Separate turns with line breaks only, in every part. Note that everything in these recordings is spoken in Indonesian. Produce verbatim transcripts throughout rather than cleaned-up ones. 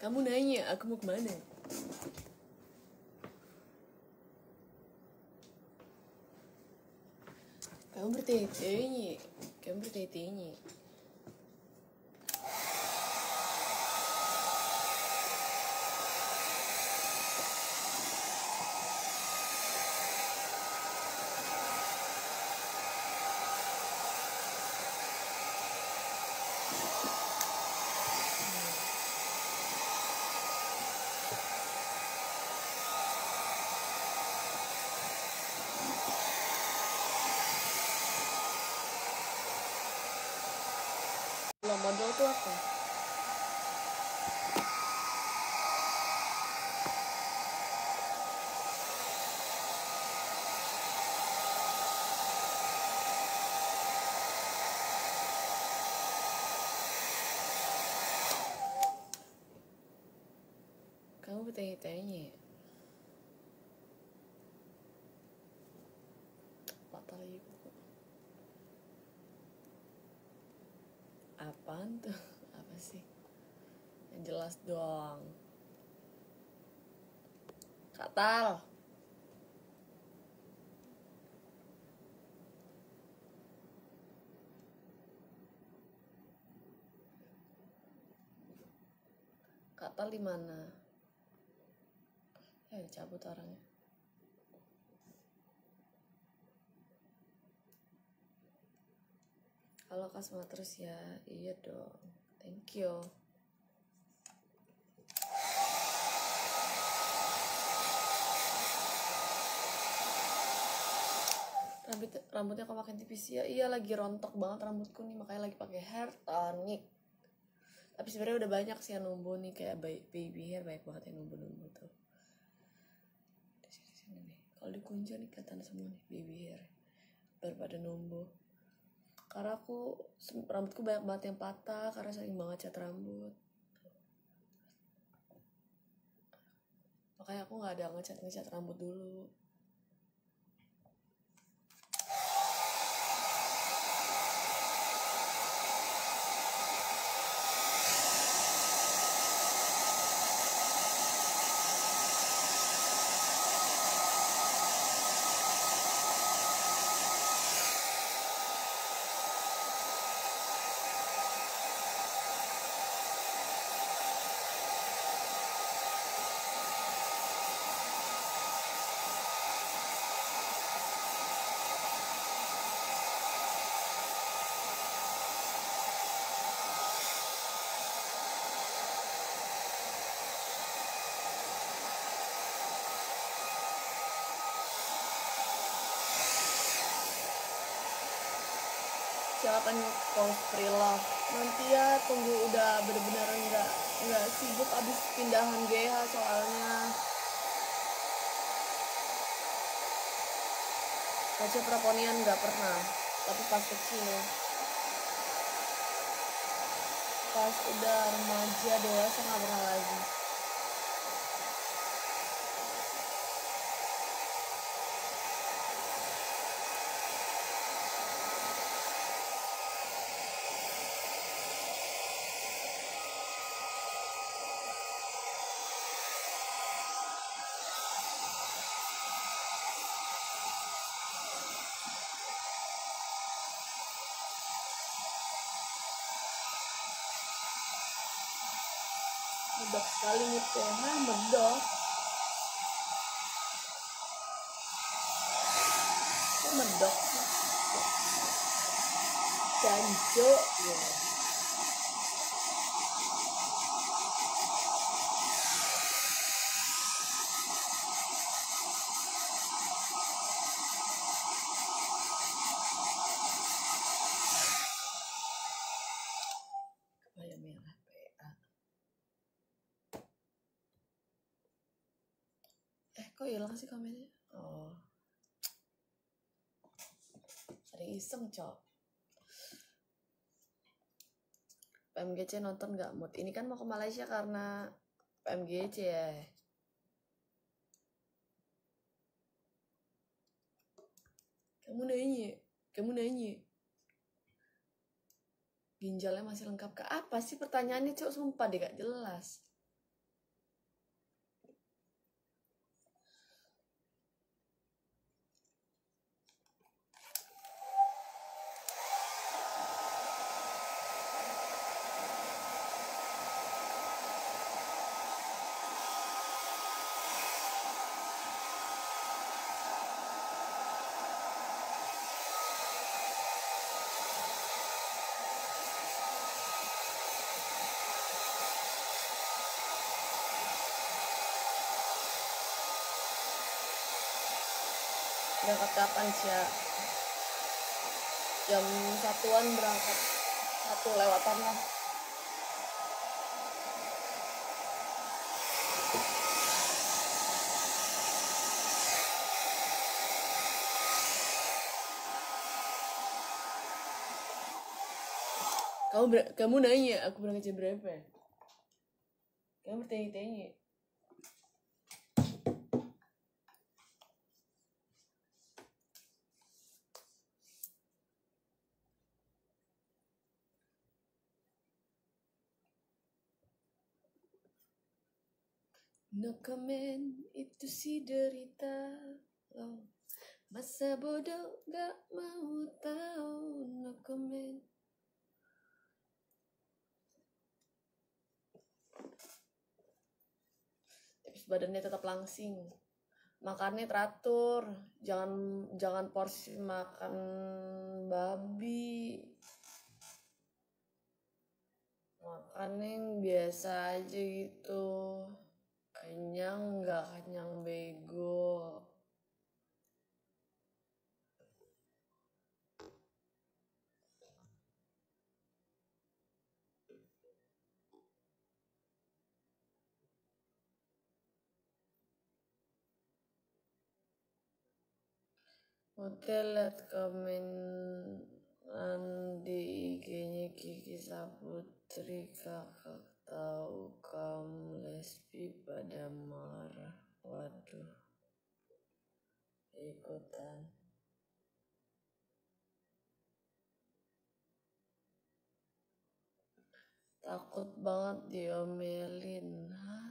Kamu nanya, aku mau kemana? Kamu bertanya-tanya, kamu bertanya-tanya. Lo modal tuh apa? Kamu bertanya-tanya. Patah lagi buku. Apaan tuh? Apa sih? Yang jelas dong. Katal. Katal di mana? Ya dicabut orangnya. Halo Kasma terus ya. Iya dong. Thank you. Rambut, rambutnya kok makin tipis ya? Iya lagi rontok banget rambutku nih, makanya lagi pakai hair tonic. Tapi sebenarnya udah banyak sih yang numbuh nih, kayak baby hair banyak banget yang numbuh-numbuh tuh. Di sini-sini nih. Kalau dikunci nih kelihatan semua nih baby hair. Baru pada numbuh. Karena aku rambutku banyak banget yang patah karena sering banget cat rambut. Makanya aku nggak ada ngecat-ngecat rambut dulu. Silakan post free love. Nanti ya tunggu udah bener-bener nggak nggak sibuk abis pindahan G H soalnya. Baca praponian nggak pernah, tapi pas kecil. Pas udah remaja dewasa nggak pernah lagi. Medok sekali gitu ya, nah medok. Kok medok sih? Jancuk ya. Kebaya merah P A. Eh kok hilang sih komennya? Oh, ada iseng cok. P M G C nonton gak mood? Ini kan mau ke Malaysia karena P M G C ya. Kamu nanya, kamu nanya. Ginjalnya masih lengkap ke apa sih pertanyaannya cok? Sumpah deh gak jelas. Berangkat kapan sih ya? Jam satuan berangkat, satu lewatan lah. Kamu ber- kamu nanya aku berangkat jam berapa? Kamu bertanya-tanya. No comment, itu si derita lo. Masa bodoh gak mau tahu. No comment. Tapi badannya tetap langsing. Makannya teratur, jangan jangan porsi makan babi. Makannya yang biasa aja gitu. Kenyang nggak kenyang bego. Hotel liat komen di I G-nya Kiki Saputri, kakak tahu kamu lesbi pada marah. Waduh, ikutan. Takut banget diomelin. Hah?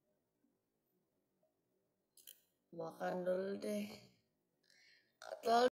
Makan dulu deh. Terlalu